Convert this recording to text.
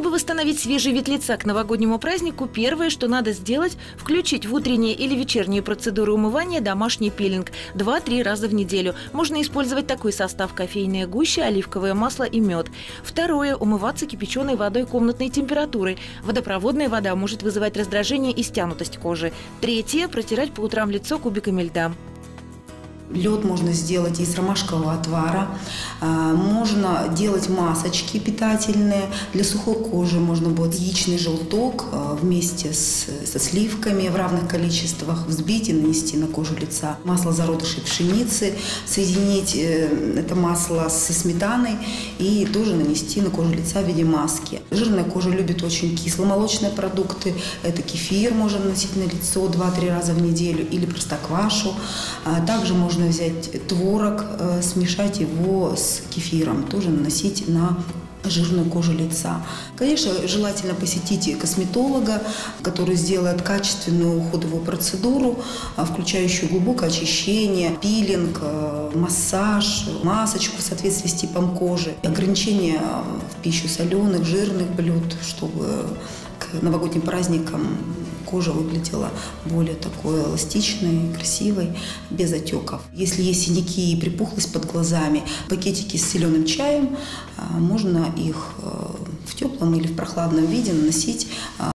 Чтобы восстановить свежий вид лица к новогоднему празднику, первое, что надо сделать – включить в утренние или вечерние процедуры умывания домашний пилинг 2-3 раза в неделю. Можно использовать такой состав: кофейная гуща, оливковое масло и мед. Второе – умываться кипяченой водой комнатной температуры. Водопроводная вода может вызывать раздражение и стянутость кожи. Третье – протирать по утрам лицо кубиками льда. Лед можно сделать из ромашкового отвара, можно делать масочки питательные. Для сухой кожи можно будет яичный желток вместе со сливками в равных количествах взбить и нанести на кожу лица. Масло зародышей пшеницы, соединить это масло со сметаной и тоже нанести на кожу лица в виде маски. Жирная кожа любит очень кисломолочные продукты. Это кефир можно наносить на лицо 2-3 раза в неделю или простоквашу. Также можно взять творог, смешать его с кефиром, тоже наносить на жирную кожу лица. Конечно, желательно посетить косметолога, который сделает качественную уходовую процедуру, включающую глубокое очищение, пилинг, массаж, масочку в соответствии с типом кожи, ограничение в пищу соленых, жирных блюд, чтобы к новогодним праздникам кожа выглядела более такой эластичной, красивой, без отеков. Если есть синяки и припухлость под глазами, пакетики с зеленым чаем, можно их в теплом или в прохладном виде наносить